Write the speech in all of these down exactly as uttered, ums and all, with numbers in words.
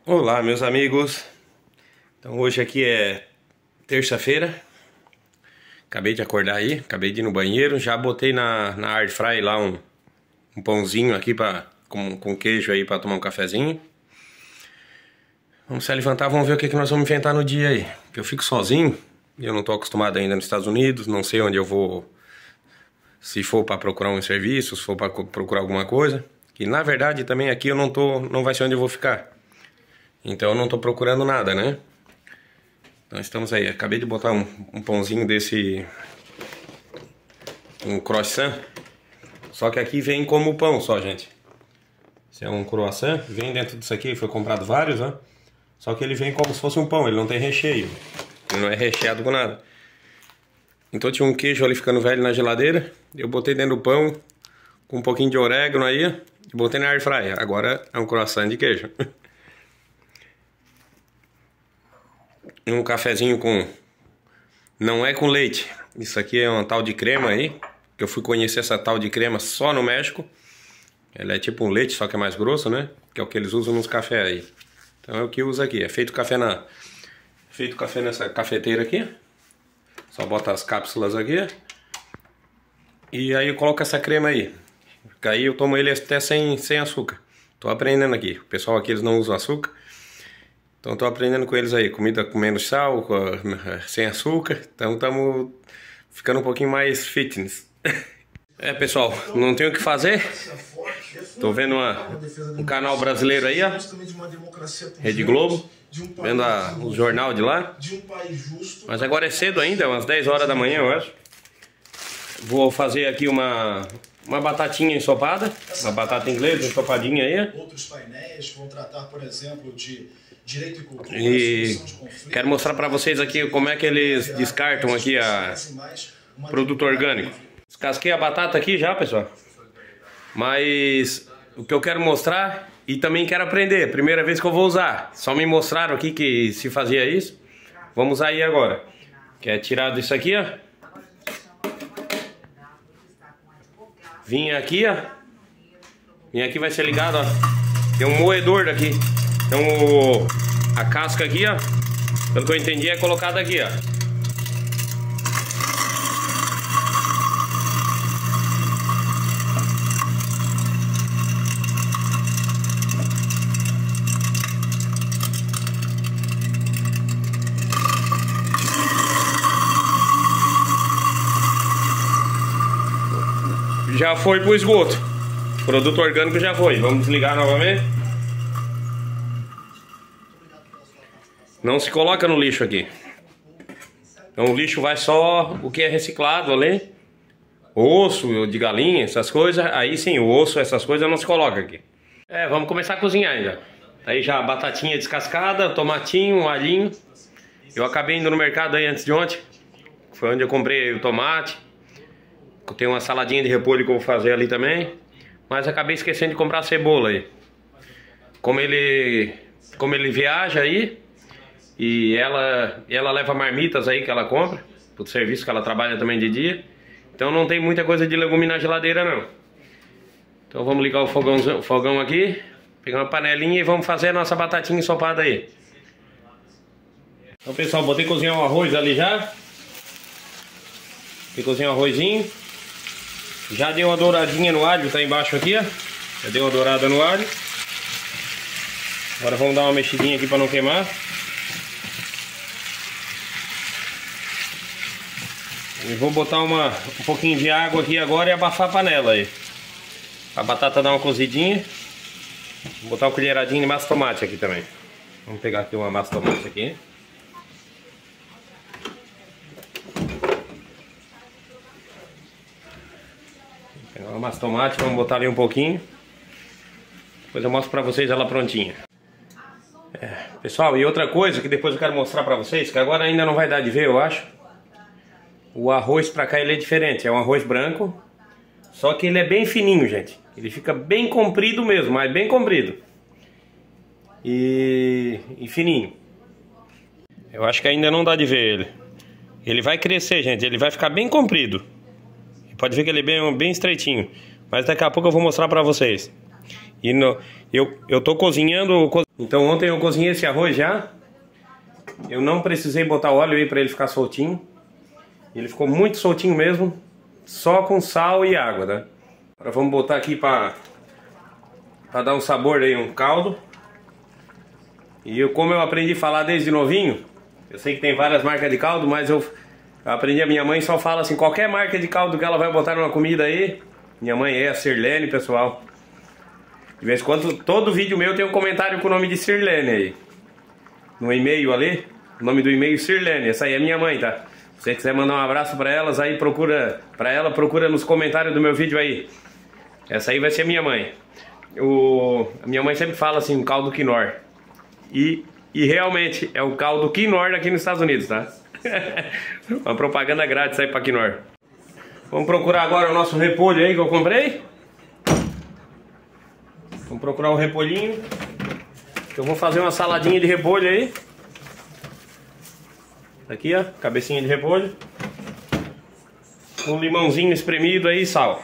Olá, meus amigos. Então hoje aqui é terça-feira. Acabei de acordar aí, acabei de ir no banheiro. Já botei na, na air fry lá um, um pãozinho aqui pra, com, com queijo aí pra tomar um cafezinho. Vamos se levantar, vamos ver o que, que nós vamos inventar no dia aí. Porque eu fico sozinho e eu não tô acostumado ainda nos Estados Unidos. Não sei onde eu vou, se for pra procurar um serviço, se for pra procurar alguma coisa. Que na verdade também aqui eu não tô, não vai ser onde eu vou ficar. Então eu não tô procurando nada, né? Então estamos aí. Acabei de botar um, um pãozinho desse... Um croissant. Só que aqui vem como pão só, gente. Esse é um croissant. Vem dentro disso aqui. Foi comprado vários, né? Só que ele vem como se fosse um pão. Ele não tem recheio. Ele não é recheado com nada. Então tinha um queijo ali ficando velho na geladeira. Eu botei dentro do pão. Com um pouquinho de orégano aí. E botei na air fryer. Agora é um croissant de queijo. Um cafezinho com... Não é com leite. Isso aqui é uma tal de crema aí. Que eu fui conhecer essa tal de crema só no México. Ela é tipo um leite, só que é mais grosso, né? Que é o que eles usam nos cafés aí. Então é o que usa aqui. É feito café na... Feito café nessa cafeteira aqui. Só bota as cápsulas aqui. E aí eu coloco essa crema aí. Aí eu tomo ele até sem, sem açúcar. Tô aprendendo aqui. O pessoal aqui eles não usam açúcar. Então tô aprendendo com eles aí, comida com menos sal, com, sem açúcar. Então estamos ficando um pouquinho mais fitness. É, pessoal, não tenho o que fazer. Tô vendo uma, um canal brasileiro aí, ó, Rede Globo, vendo a, o jornal de lá. Mas agora é cedo ainda, umas dez horas da manhã, eu acho. Vou fazer aqui uma, uma batatinha ensopada, uma batata inglesa ensopadinha aí. Outros painéis vão tratar, por exemplo, de direito e cultura, e quero mostrar para vocês aqui como é que eles descartam aqui a produto orgânico. Descasquei a batata aqui já, pessoal. Mas o que eu quero mostrar e também quero aprender, primeira vez que eu vou usar. Só me mostraram aqui que se fazia isso. Vamos usar aí agora. Que é tirado isso aqui, ó. Vim aqui, ó. Vim aqui, vai ser ligado, ó. Tem um moedor daqui. Então o, a casca aqui, ó, pelo que eu entendi, é colocada aqui, ó. Já foi pro esgoto. O produto orgânico já foi. Vamos desligar novamente. Não se coloca no lixo aqui. Então o lixo vai só o que é reciclado ali. Osso de galinha, essas coisas. Aí sim, o osso, essas coisas não se coloca aqui. É, vamos começar a cozinhar ainda. Aí já a batatinha descascada, tomatinho, um alhinho. Eu acabei indo no mercado aí antes de ontem. Foi onde eu comprei o tomate. Tem uma saladinha de repolho que eu vou fazer ali também. Mas acabei esquecendo de comprar a cebola aí. Como ele, como ele viaja aí... E ela, ela leva marmitas aí que ela compra, pro serviço que ela trabalha também de dia. Então não tem muita coisa de legume na geladeira não. Então vamos ligar o fogão, o fogão aqui, pegar uma panelinha e vamos fazer a nossa batatinha ensopada aí. Então pessoal, botei cozinhar o arroz ali já. Botei cozinhar o arrozinho. Já deu uma douradinha no alho, tá embaixo aqui, ó. Já deu uma dourada no alho. Agora vamos dar uma mexidinha aqui para não queimar. E vou botar uma, um pouquinho de água aqui agora e abafar a panela aí. A batata dá uma cozidinha. Vou botar uma colheradinha de massa tomate aqui também. Vamos pegar aqui uma massa tomate aqui. Vou pegar uma massa tomate, vamos botar ali um pouquinho. Depois eu mostro pra vocês ela prontinha. É, pessoal, e outra coisa que depois eu quero mostrar pra vocês, que agora ainda não vai dar de ver, eu acho. O arroz pra cá ele é diferente, é um arroz branco. Só que ele é bem fininho, gente. Ele fica bem comprido mesmo, mas bem comprido. E, e fininho. Eu acho que ainda não dá de ver ele. Ele vai crescer, gente, ele vai ficar bem comprido. Pode ver que ele é bem, bem estreitinho. Mas daqui a pouco eu vou mostrar pra vocês. E no, eu, eu tô cozinhando... Então ontem eu cozinhei esse arroz já. Eu não precisei botar óleo aí para ele ficar soltinho. Ele ficou muito soltinho mesmo, só com sal e água, né? Agora vamos botar aqui para para dar um sabor aí, um caldo. E eu, como eu aprendi a falar desde novinho, eu sei que tem várias marcas de caldo, mas eu, eu aprendi, a minha mãe só fala assim, qualquer marca de caldo que ela vai botar numa comida aí. Minha mãe é a Sirlene, pessoal. De vez em quando, todo vídeo meu tem um comentário com o nome de Sirlene aí. No e-mail ali, o nome do e-mail Sirlene, essa aí é minha mãe, tá? Se você quiser mandar um abraço pra elas aí, procura pra ela, procura nos comentários do meu vídeo aí. Essa aí vai ser minha mãe. O, a minha mãe sempre fala assim, um caldo quinor. E, e realmente é o caldo quinor aqui nos Estados Unidos, tá? Uma propaganda grátis aí pra quinor. Vamos procurar agora o nosso repolho aí que eu comprei. Vamos procurar um repolhinho. Eu vou fazer uma saladinha de repolho aí. Aqui, ó, cabecinha de repolho. Um limãozinho espremido aí e sal.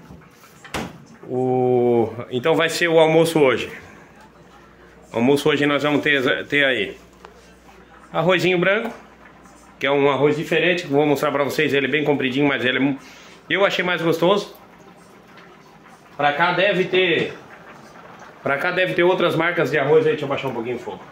O... Então vai ser o almoço hoje. O almoço hoje nós vamos ter, ter aí arrozinho branco, que é um arroz diferente, que vou mostrar pra vocês. Ele é bem compridinho, mas ele é... eu achei mais gostoso. Pra cá deve ter... Pra cá deve ter outras marcas de arroz aí. Deixa eu baixar um pouquinho o fogo.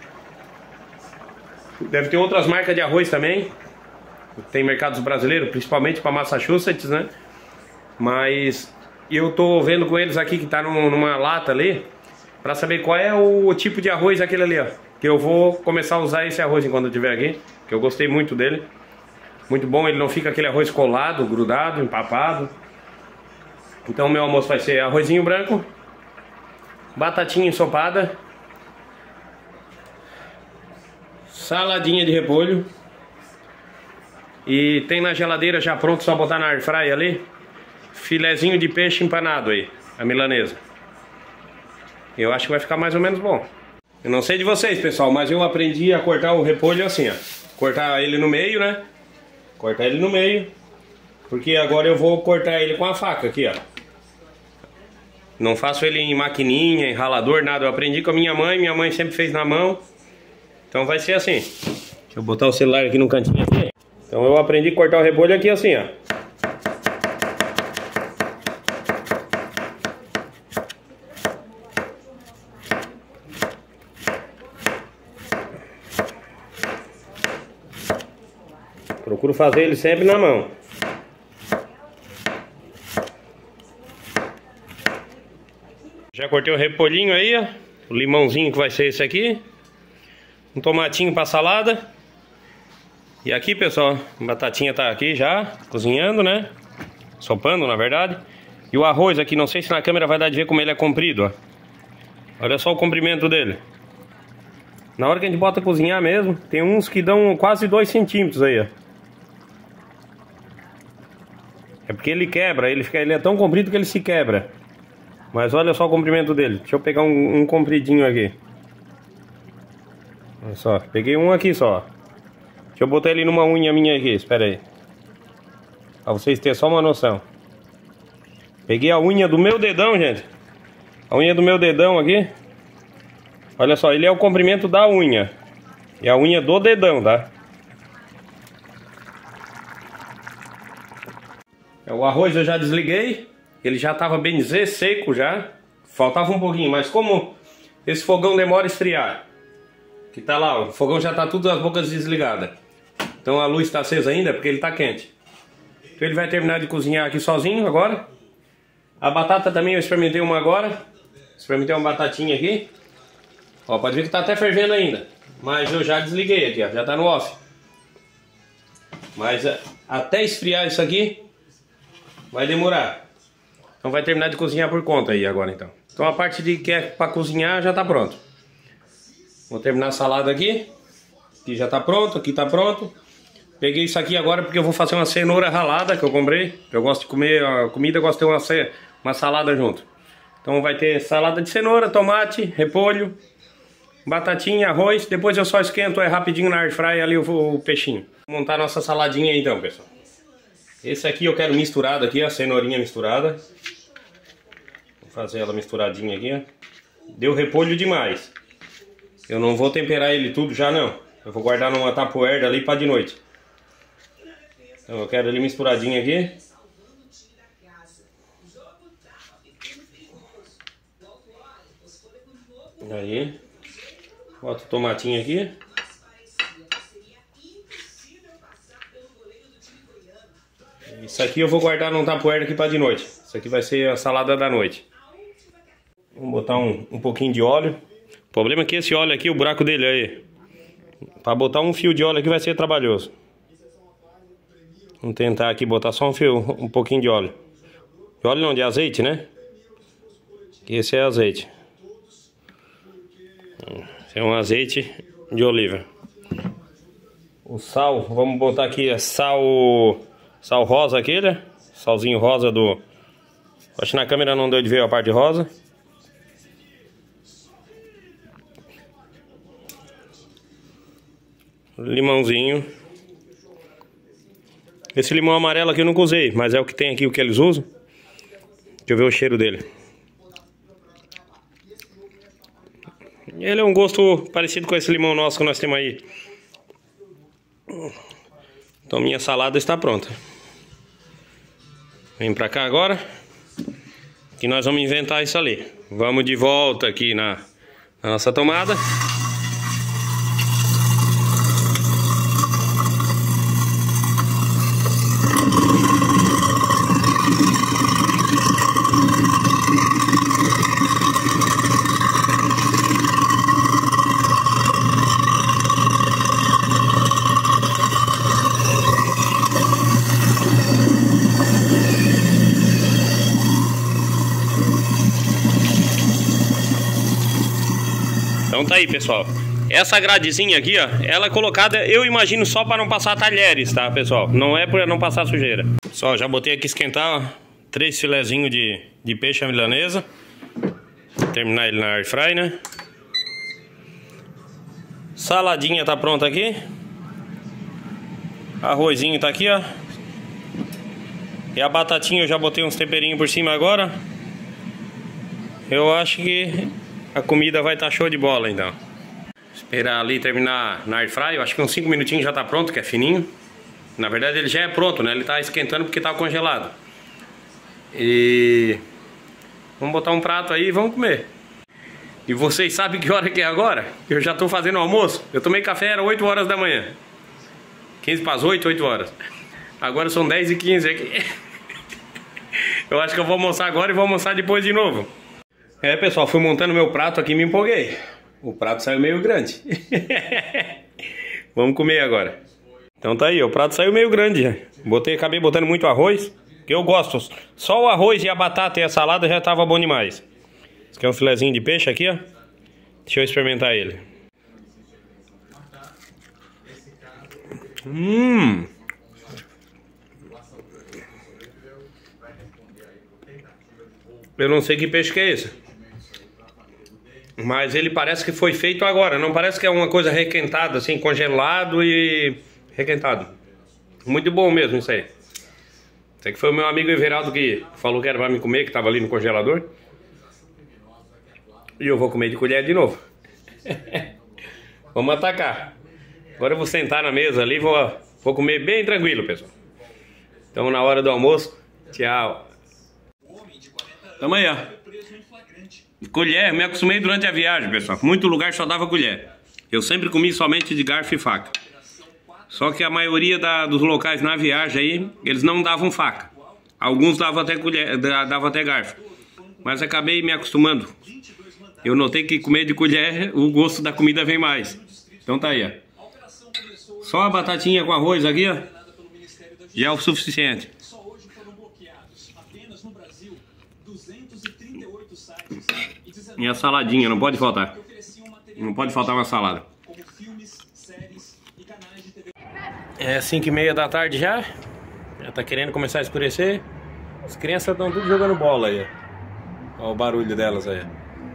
Deve ter outras marcas de arroz também. Tem mercados brasileiros, principalmente para Massachusetts, né? Mas eu tô vendo com eles aqui que tá num, numa lata ali, para saber qual é o tipo de arroz aquele ali, ó. Que eu vou começar a usar esse arroz enquanto eu estiver aqui, que eu gostei muito dele. Muito bom, ele não fica aquele arroz colado, grudado, empapado. Então meu almoço vai ser arrozinho branco, batatinha ensopada, saladinha de repolho. E tem na geladeira já pronto, só botar na air fry ali, filezinho de peixe empanado aí, a milanesa. Eu acho que vai ficar mais ou menos bom. Eu não sei de vocês, pessoal, mas eu aprendi a cortar o repolho assim, ó. Cortar ele no meio, né? Cortar ele no meio. Porque agora eu vou cortar ele com a faca aqui, ó. Não faço ele em maquininha, em ralador, nada. Eu aprendi com a minha mãe, minha mãe sempre fez na mão. Então vai ser assim. Deixa eu botar o celular aqui no cantinho aqui. Então eu aprendi a cortar o repolho aqui assim, ó. Procuro fazer ele sempre na mão. Já cortei o repolhinho aí, ó. O limãozinho que vai ser esse aqui. Um tomatinho para salada. E aqui, pessoal, a batatinha tá aqui já, cozinhando, né? Sopando, na verdade. E o arroz aqui, não sei se na câmera vai dar de ver como ele é comprido, ó. Olha só o comprimento dele. Na hora que a gente bota a cozinhar mesmo, tem uns que dão quase dois centímetros aí, ó. É porque ele quebra, ele, fica, ele é tão comprido que ele se quebra. Mas olha só o comprimento dele. Deixa eu pegar um, um compridinho aqui. Olha só, peguei um aqui só. Deixa eu botar ele numa unha minha aqui, espera aí. Pra vocês terem só uma noção. Peguei a unha do meu dedão, gente. A unha do meu dedão aqui. Olha só, ele é o comprimento da unha. E a unha do dedão, tá? O arroz eu já desliguei. Ele já estava bem dizer seco já. Faltava um pouquinho, mas como esse fogão demora a esfriar, que tá lá, o fogão já tá tudo as bocas desligadas. Então a luz está acesa ainda porque ele tá quente. Então ele vai terminar de cozinhar aqui sozinho agora. A batata também eu experimentei uma agora. Experimentei uma batatinha aqui. Ó, pode ver que tá até fervendo ainda. Mas eu já desliguei aqui, ó, já tá no off. Mas até esfriar isso aqui vai demorar. Então vai terminar de cozinhar por conta aí agora então. Então a parte de que é para cozinhar já tá pronto. Vou terminar a salada aqui. Aqui já tá pronto, aqui tá pronto. Peguei isso aqui agora porque eu vou fazer uma cenoura ralada que eu comprei. Eu gosto de comer a comida, gosto de ter uma, uma salada junto. Então vai ter salada de cenoura, tomate, repolho, batatinha, arroz. Depois eu só esquento é rapidinho na air fry ali o, o peixinho. Vou montar nossa saladinha aí então, pessoal. Esse aqui eu quero misturado aqui, a cenourinha misturada. Vou fazer ela misturadinha aqui, ó. Deu repolho demais. Eu não vou temperar ele tudo já não. Eu vou guardar numa tapoerda ali para de noite. Então eu quero ele misturadinho aqui. Aí. Bota o tomatinho aqui. Isso aqui eu vou guardar num tapoeira aqui para de noite. Isso aqui vai ser a salada da noite. Vamos botar um, um pouquinho de óleo. O problema é que esse óleo aqui, o buraco dele aí, para botar um fio de óleo aqui vai ser trabalhoso. Vamos tentar aqui botar só um fio, um pouquinho de óleo. De óleo não, de azeite, né? Esse é azeite. Esse é um azeite de oliva. O sal, vamos botar aqui é sal, sal rosa aqui, né? Salzinho rosa do... Acho que na câmera não deu de ver a parte rosa. Limãozinho. Esse limão amarelo aqui eu nunca usei, mas é o que tem aqui, o que eles usam. Deixa eu ver o cheiro dele. Ele é um gosto parecido com esse limão nosso que nós temos aí. Então minha salada está pronta. Vem pra cá agora, que nós vamos inventar isso ali. Vamos de volta aqui na, na nossa tomada. Então tá aí, pessoal. Essa gradezinha aqui, ó, ela é colocada, eu imagino, só para não passar talheres, tá, pessoal? Não é para não passar sujeira. Só, já botei aqui esquentar, ó, três filezinhos de, de peixe à milanesa. Terminar ele na air fry, né? Saladinha tá pronta aqui. Arrozinho tá aqui, ó. E a batatinha eu já botei uns temperinhos por cima agora. Eu acho que a comida vai estar show de bola, então. Esperar ali terminar na air fry. Eu acho que uns cinco minutinhos já tá pronto, que é fininho. Na verdade ele já é pronto, né? Ele tá esquentando porque tá congelado. E... vamos botar um prato aí e vamos comer. E vocês sabem que hora que é agora? Eu já tô fazendo almoço. Eu tomei café, era oito horas da manhã. quinze para as oito, oito horas. Agora são dez e quinze aqui. Eu acho que eu vou almoçar agora e vou almoçar depois de novo. É, pessoal, fui montando meu prato aqui e me empolguei. O prato saiu meio grande. Vamos comer agora. Então tá aí, o prato saiu meio grande. Botei, acabei botando muito arroz, que eu gosto. Só o arroz e a batata e a salada já tava bom demais. Esse aqui é um filezinho de peixe aqui, ó. Deixa eu experimentar ele. Hum. Eu não sei que peixe que é esse. Mas ele parece que foi feito agora. Não parece que é uma coisa requentada, assim, congelado e requentado. Muito bom mesmo isso aí. Isso aqui foi o meu amigo Everaldo que falou que era pra me comer, que tava ali no congelador. E eu vou comer de colher de novo. Vamos atacar. Agora eu vou sentar na mesa ali e vou, vou comer bem tranquilo, pessoal. Então na hora do almoço. Tchau. Tamo aí, ó. Colher, me acostumei durante a viagem, pessoal. Muito lugar só dava colher. Eu sempre comi somente de garfo e faca. Só que a maioria da, dos locais na viagem aí, eles não davam faca. Alguns davam até colher, davam até garfo. Mas acabei me acostumando. Eu notei que comer de colher, o gosto da comida vem mais. Então tá aí, ó. Só a batatinha com arroz aqui, ó, já é o suficiente. E a saladinha, não pode faltar. Não pode faltar uma salada. É cinco e meia da tarde já. Já tá querendo começar a escurecer. As crianças estão tudo jogando bola aí. Olha o barulho delas aí.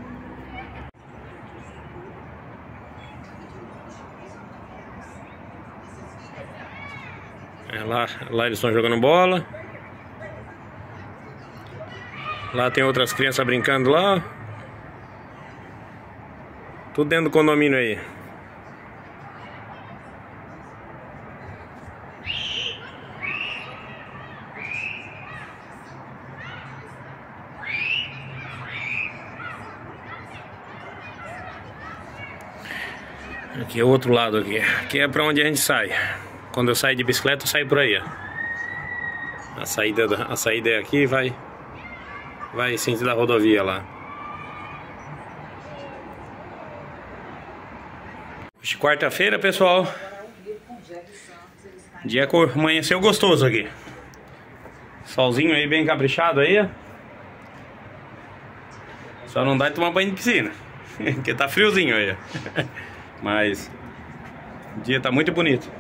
É, lá, lá eles estão jogando bola. Lá tem outras crianças brincando lá. Tudo dentro do condomínio aí. Aqui é o outro lado aqui. Aqui é pra onde a gente sai. Quando eu saio de bicicleta, eu saio por aí, ó. A saída, a saída é aqui e vai, vai sentido da rodovia lá. Hoje quarta-feira, pessoal. Dia amanheceu gostoso aqui. Solzinho aí bem caprichado aí, ó. Só não dá de tomar banho de piscina, porque tá friozinho aí, ó. Mas o dia tá muito bonito.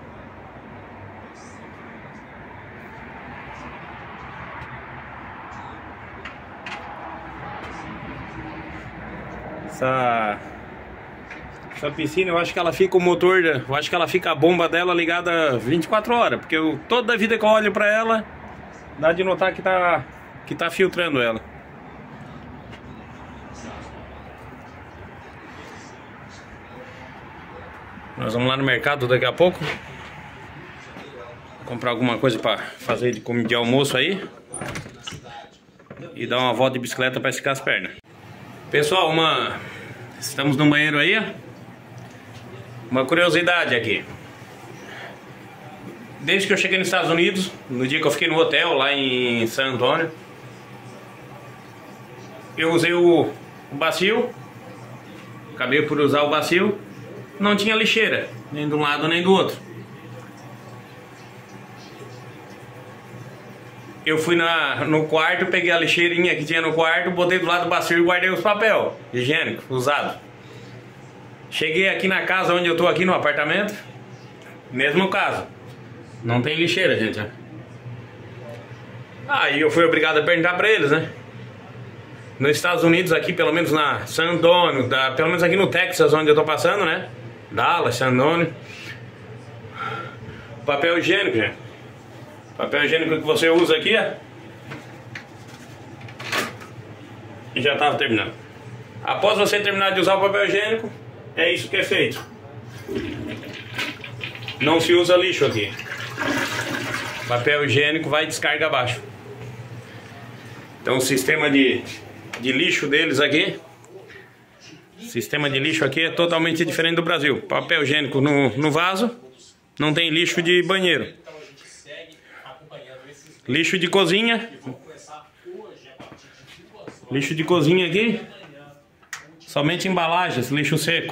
Essa, essa piscina, eu acho que ela fica o motor, eu acho que ela fica a bomba dela ligada vinte e quatro horas, porque eu, toda a vida que eu olho pra ela, dá de notar que tá, que tá filtrando ela. Nós vamos lá no mercado daqui a pouco comprar alguma coisa para fazer de comida de almoço aí e dar uma volta de bicicleta para esticar as pernas. Pessoal, uma estamos no banheiro aí, ó. Uma curiosidade aqui. Desde que eu cheguei nos Estados Unidos, no dia que eu fiquei no hotel lá em San Antônio, eu usei o, o bacio, acabei por usar o bacio. Não tinha lixeira, nem de um lado nem do outro. Eu fui na, no quarto, peguei a lixeirinha que tinha no quarto, botei do lado do bacio e guardei os papel higiênico usado. Cheguei aqui na casa onde eu tô aqui no apartamento, mesmo caso. Não tem lixeira, gente. Aí eu fui obrigado a perguntar pra eles, né? Nos Estados Unidos, aqui pelo menos na San Antônio, da, pelo menos aqui no Texas onde eu tô passando, né? Dallas, San Antônio. Papel higiênico, gente. Papel higiênico que você usa aqui, ó. E já tava terminando. Após você terminar de usar o papel higiênico, é isso que é feito. Não se usa lixo aqui. Papel higiênico vai e descarga abaixo. Então o sistema de, de lixo deles aqui, sistema de lixo aqui é totalmente diferente do Brasil. Papel higiênico no, no vaso, não tem lixo de banheiro. Lixo de cozinha. Lixo de cozinha aqui, somente embalagens, lixo seco.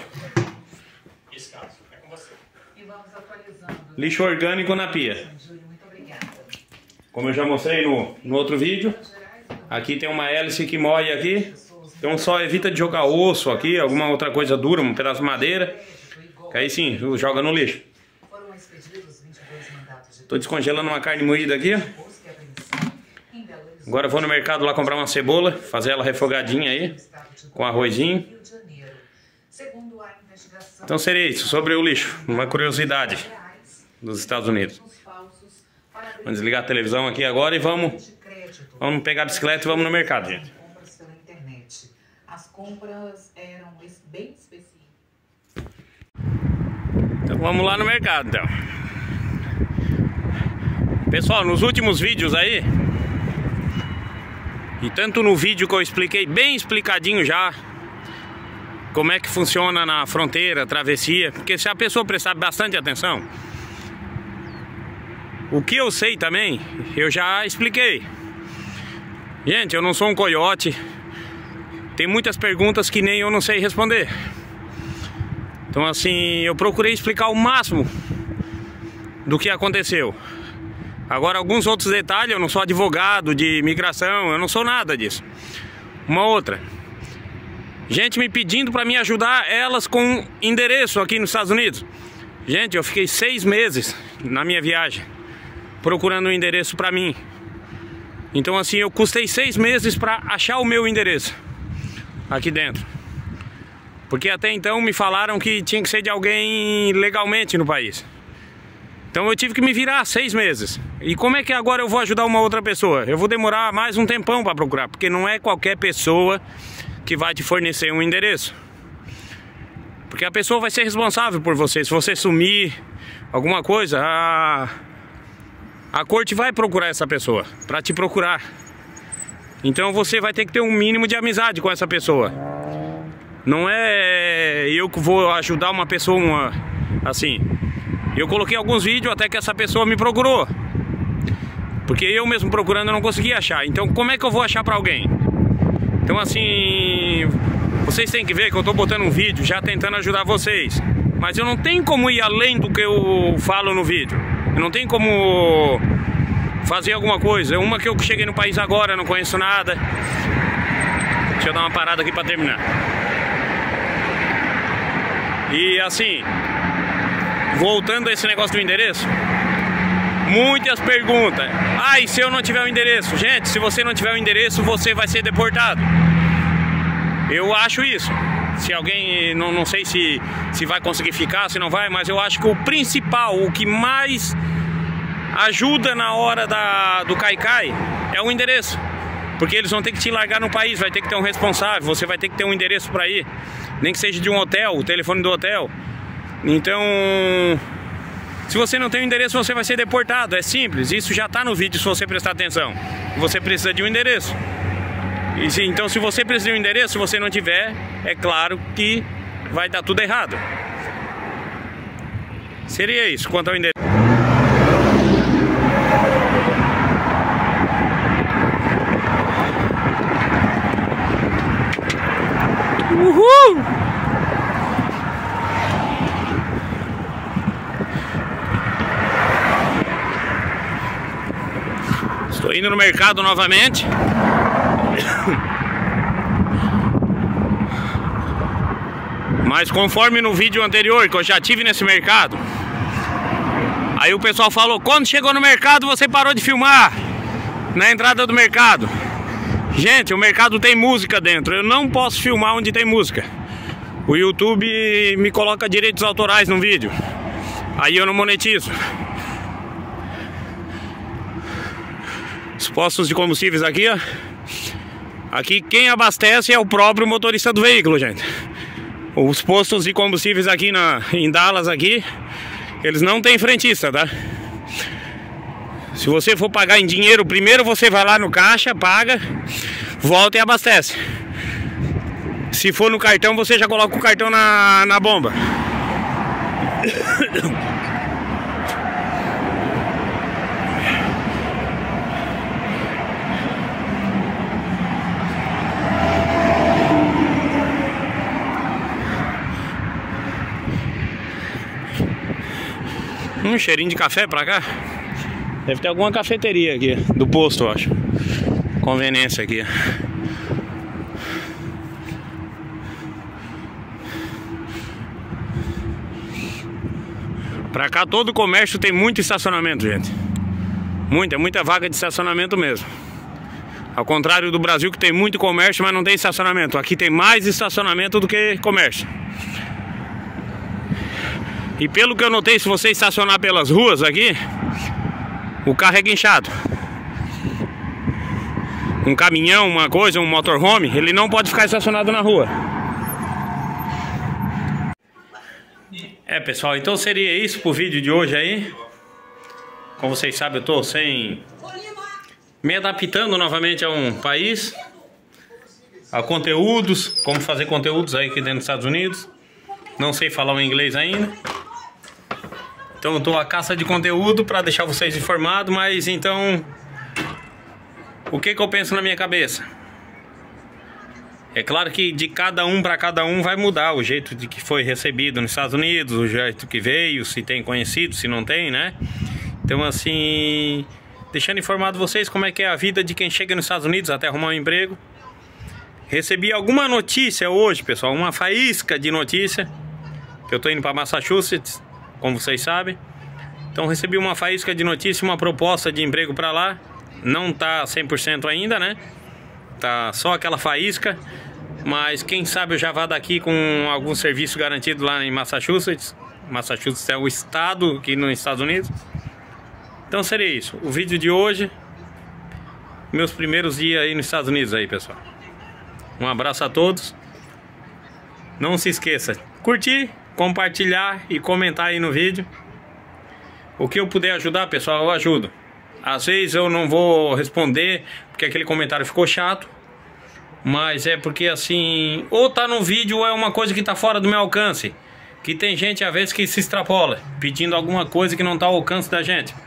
Lixo orgânico na pia. Como eu já mostrei no, no outro vídeo, aqui tem uma hélice que moe aqui. Então só evita de jogar osso aqui, alguma outra coisa dura, um pedaço de madeira, que aí sim, joga no lixo. Tô descongelando uma carne moída aqui. Agora vou no mercado lá comprar uma cebola, fazer ela refogadinha aí, com arrozinho. Então seria isso, sobre o lixo, uma curiosidade dos Estados Unidos. Vamos desligar a televisão aqui agora e vamos, vamos pegar a bicicleta e vamos no mercado, gente. As compras eram bem específicas. Então vamos lá no mercado, então. Pessoal, nos últimos vídeos aí, e tanto no vídeo que eu expliquei bem explicadinho já como é que funciona na fronteira, travessia, porque se a pessoa prestar bastante atenção, o que eu sei também, eu já expliquei. Gente, eu não sou um coiote. Tem muitas perguntas que nem eu não sei responder. Então assim, eu procurei explicar o máximo do que aconteceu. Agora alguns outros detalhes, eu não sou advogado de imigração, eu não sou nada disso. Uma outra, gente me pedindo para me ajudar elas com endereço aqui nos Estados Unidos. Gente, eu fiquei seis meses na minha viagem procurando um endereço para mim. Então assim, eu custei seis meses para achar o meu endereço aqui dentro. Porque até então me falaram que tinha que ser de alguém legalmente no país. Então eu tive que me virar seis meses. E como é que agora eu vou ajudar uma outra pessoa? Eu vou demorar mais um tempão para procurar, porque não é qualquer pessoa que vai te fornecer um endereço. Porque a pessoa vai ser responsável por você. Se você sumir alguma coisa, a, a corte vai procurar essa pessoa, pra te procurar. Então você vai ter que ter um mínimo de amizade com essa pessoa. Não é eu que vou ajudar uma pessoa uma, assim. Eu coloquei alguns vídeos até que essa pessoa me procurou. Porque eu mesmo procurando eu não consegui achar. Então como é que eu vou achar pra alguém? Então assim, vocês têm que ver que eu tô botando um vídeo já tentando ajudar vocês. Mas eu não tenho como ir além do que eu falo no vídeo. Eu não tenho como fazer alguma coisa. Uma que eu cheguei no país agora, não conheço nada. Deixa eu dar uma parada aqui pra terminar. E assim, voltando a esse negócio do endereço, muitas perguntas. Ah, e se eu não tiver o endereço? Gente, se você não tiver o endereço, você vai ser deportado. Eu acho isso. Se alguém, não, não sei se, se vai conseguir ficar, se não vai, mas eu acho que o principal, o que mais ajuda na hora da, do caicai é o endereço. Porque eles vão ter que te largar no país, vai ter que ter um responsável, você vai ter que ter um endereço para ir. Nem que seja de um hotel, o telefone do hotel. Então, se você não tem o endereço, você vai ser deportado. É simples, isso já está no vídeo se você prestar atenção. Você precisa de um endereço. E se, então se você precisa de um endereço, se você não tiver, é claro que vai dar tudo errado. Seria isso quanto ao endereço. Uhul! Estou indo no mercado novamente. Mas conforme no vídeo anterior que eu já tive nesse mercado, aí o pessoal falou: quando chegou no mercado você parou de filmar na entrada do mercado. Gente, o mercado tem música dentro, eu não posso filmar onde tem música. O YouTube me coloca direitos autorais no vídeo, aí eu não monetizo. Os postos de combustíveis aqui, ó. Aqui quem abastece é o próprio motorista do veículo, gente. Os postos de combustíveis aqui na, em Dallas aqui, eles não tem frentista, tá? Se você for pagar em dinheiro, primeiro você vai lá no caixa, paga, volta e abastece. Se for no cartão, você já coloca o cartão na, na bomba. Um cheirinho de café pra cá. Deve ter alguma cafeteria aqui do posto, eu acho. Conveniência aqui. Pra cá todo comércio tem muito estacionamento, gente. Muita, muita vaga de estacionamento mesmo. Ao contrário do Brasil, que tem muito comércio, mas não tem estacionamento. Aqui tem mais estacionamento do que comércio. E pelo que eu notei, se você estacionar pelas ruas aqui, o carro é guinchado. Um caminhão, uma coisa, um motorhome, ele não pode ficar estacionado na rua. É, pessoal, então seria isso pro vídeo de hoje aí. Como vocês sabem, eu tô sem... me adaptando novamente a um país, a conteúdos, como fazer conteúdos aí aqui dentro dos Estados Unidos. Não sei falar o inglês ainda. Então eu tô à caça de conteúdo para deixar vocês informados, mas então... o que que eu penso na minha cabeça? É claro que de cada um para cada um vai mudar o jeito de que foi recebido nos Estados Unidos, o jeito que veio, se tem conhecido, se não tem, né? Então assim, deixando informado vocês como é que é a vida de quem chega nos Estados Unidos até arrumar um emprego. Recebi alguma notícia hoje, pessoal, uma faísca de notícia, que eu tô indo para Massachusetts, como vocês sabem. Então recebi uma faísca de notícia, uma proposta de emprego para lá. Não tá cem por cento ainda, né? Tá só aquela faísca. Mas quem sabe eu já vá daqui com algum serviço garantido lá em Massachusetts. Massachusetts é o estado aqui nos Estados Unidos. Então seria isso, o vídeo de hoje. Meus primeiros dias aí nos Estados Unidos aí, pessoal. Um abraço a todos. Não se esqueça, curtir, compartilhar e comentar aí no vídeo. O que eu puder ajudar, pessoal, eu ajudo. Às vezes eu não vou responder porque aquele comentário ficou chato, mas é porque assim, ou tá no vídeo ou é uma coisa que tá fora do meu alcance. Que tem gente às vezes que se extrapola, pedindo alguma coisa que não tá ao alcance da gente.